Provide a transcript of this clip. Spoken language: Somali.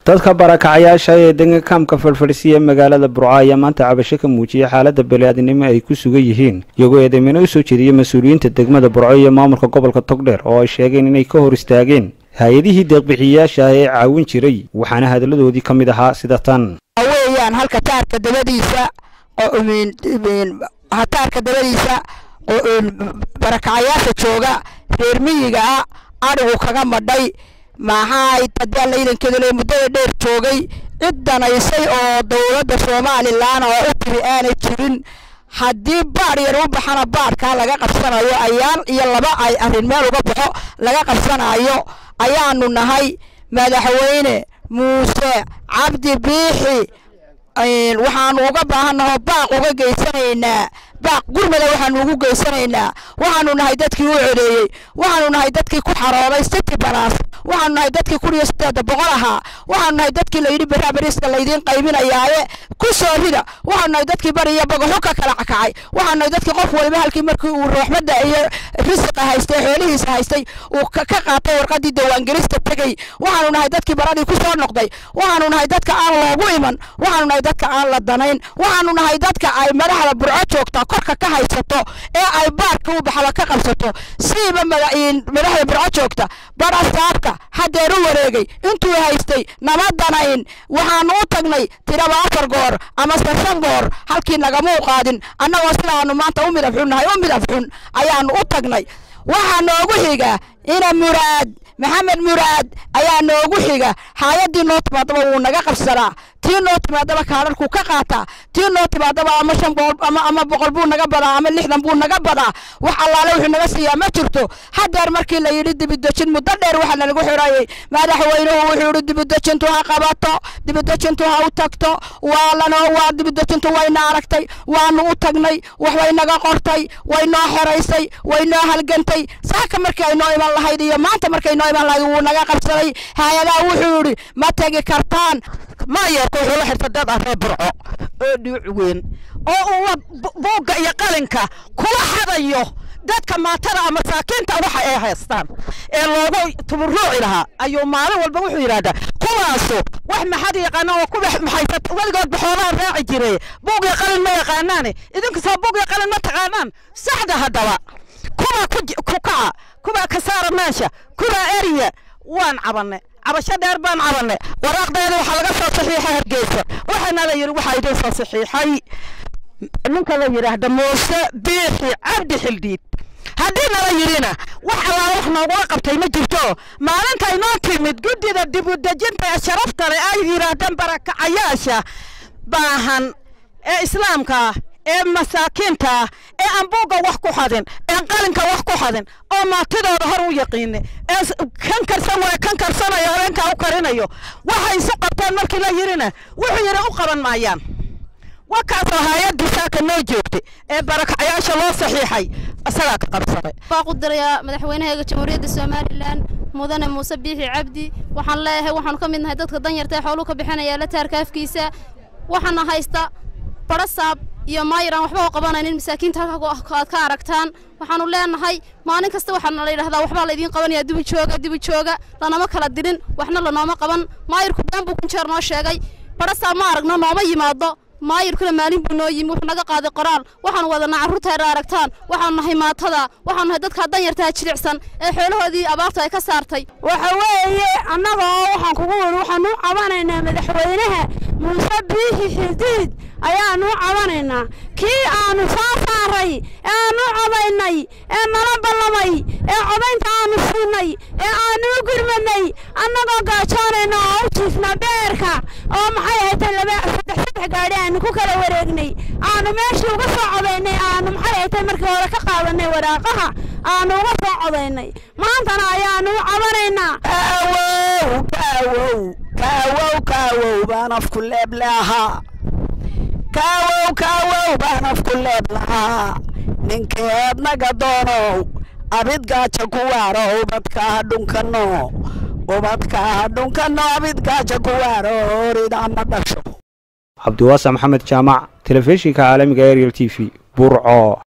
dadka barakacayaasha ee deegaanka kaamka Falfalsiya magaalada Burco ayaa maanta cabasho ka muujiyay xaaladda bani'aadamnimo ay ku sugan yihiin iyagoo eedeymo soo jeediyay mas'uuliyiinta degmada Burco iyo maamulka gobolka Togdheer oo ay sheegeen inay ka hor istaageen hay'adihii deeq-bixiyayaasha ee caawin jiray waxaana hadaladoodii ka mid ahaa sida tan weeyaan halka taarka dabadiisa oo barakacayaasha jooga reer miyiga arigu kaga madhay maxay tadaan iidankeeda muddo dheer joogay cidanaysay oo dawladda Soomaaliland oo u tiri aanay jirin haddii baar yar u baxana baarka laga qabsanayo ayaan iyo laba ay arrin meel uga baxo laga qabsanayo ayaanu nahay madaxweyne Muuse Cabdi Biixi waxaanu uga baahanahay baaq uga geysanaynaa baaq gurmada waxaanu ugu geysanaynaa waxaanu nahay dadkii u codeeyay waxaanu nahay dadkii ku xarooday city balaas waxaanu nahay dadkii ku riyasta boqol aha waxaanu nahay dadkii la yiri bariiska la idin qaybinayaaye ku soo rida waxaanu nahay dadkii bariya boqol ka kala kacay waxaanu nahay dadkii qof walba halkii markii uu rooxmada iyo risqa haystay xoolihiisa haystay uu ka qaatay warqadii diiwaangelista tagay waxaanu nahay dadkii baradii ku soo noqday waxaanu nahay dadka aan loogu iman waxaanu nahay dadka aan la danayn waxaanu nahay dadka ay madaxda Burco joogta korka ka haysato ee ay baarka u baxala ka qabsato siiba madaxda Burco joogta bara saabka hadeer u wareegay intuu haystay namadanayn waxaanu u tagnay tiraba 4 goor ama 5 goor halkii naga muuqaadin annagoo sidaanu maanta u midafxun ayaanu u tagnay waxaa noogu xiga ina Muraad Maxamed Muraad ayaa noogu xiga hay'adii noo timaadaba uu naga qabsadaa tii noo timaadaba kaalarku ka qaata tii noo timaadaba ama 5 ama 100 buu naga badaa ama 60 buu naga badaa wax allaale wuxuu naga siiyaa ma jirto hadeer markii la yiri dibadajin muddo dheer waxa lagu xiraayay madaxweynuhu wuxuu yiri dibadajintu ha qabato dibadajintu ha u tagto waa dibadajintu wayna aragtay waanu u tagnay wax way naga qortay way noo xiraysay way noo halgantay saaka markii ay noo iman lahayd iyo maanta markii noo iman lahayd uu naga qabsaday hay'adaha wuxuu yiri ma tagi kartaan ما يكون هو حرف داد أربعة أدوين أو بوجا يقالنكا كل حدا يو داد كما ترى مساكين تروح هستان اللي تبرع لها أيوة ماله والبوح يرادا كواسو واحد ما حد يقانا وكل محيطات والقاد بحوار راعي جري بوجا يقالن ما يقاناني إذا كسب بوجا يقالن ما تقانان سعد هالدواء كما كسار ماشى كما أريا وان عبنا عبشة دربان عبنا وراق ده وحلقة صحيحة هالجيسة وحنا لا يروح يدين صحيحة من كذا يراه دموسة بيحي عبد حلديد هدينا لا يرينا وحنا واقف تيم جبتو ما أنت يناطي متجدد إذا دبودجين شرفت رأي يراه دم بركة عياشة باهن إسلامك مساكينتا أنبوغا وحكو حدين قالنكا وحكو حدين أو ما تدا ظهروا يقيني كان كرسنا يارينكا أو كارينيو وحي سقطان مركي لا يرينا وحي يرى أقرا معيان وكاسو هايات دي ساكن نوجوكتي بركة عياشة الله صحيحي أسلاك قبصري فاقدر يا مدحوينها جمهورية الصوماليلاند مدن موسى بيحي عبدي وحن الله وحن كمين هيدتك دنيرتي حولوك بحنا يا لتاركاف كيسا وحن هايستا برصاب iyo maayran waxba oo qabanaynin masaakiinta halka aad ka aragtaan waxaanu leenahay maalin kasta waxaan la yiraahdaa waxba la idin qabanaya dib jooga lanama kala dirin waxna la nooma qaban maayirku baan buu ku jeer noo sheegay barasa ma aragno nooma yimaado maayirkuna maalin buu noo yimi wuxuu naga qaaday qoraal waxaan wadanaa carruurta ay aragtaan waxaan nahay maatada waxaan nahay dadka danyarta jilicsan ee xoolahoodii abaarta ay ka saartay waxa weeye annaga waxaan kugu waxaan u cabanaynaa madaxweynaha Muuse Biixi Xildiid ayaanu cabanaynaa kii aanu soo saaray aanu codaynay ee nala ballamay ee codaynta aanu siinay ee aanu gurmanay annagoo gaajoonayna oo u jiifna beerka oo maxay ahayd saddex gaari aanu ku kala wareegnay aanu meeshii uga soo codaynay aanu maxay ahayd markii hore ka qaadanay waraaqaha aanu uga soo codaynay maantana ayaanu cabanaynaa كاوو بانف كل بلاها كاوو بانف كل بلاها نكاد نقدونو أبيد قاچا كوارو وبدكا دونكنو أبيد قاچا كوارو ريد عما دشو عبد الواسع محمد جامع تلفزيون عالمي غير تي في برعو.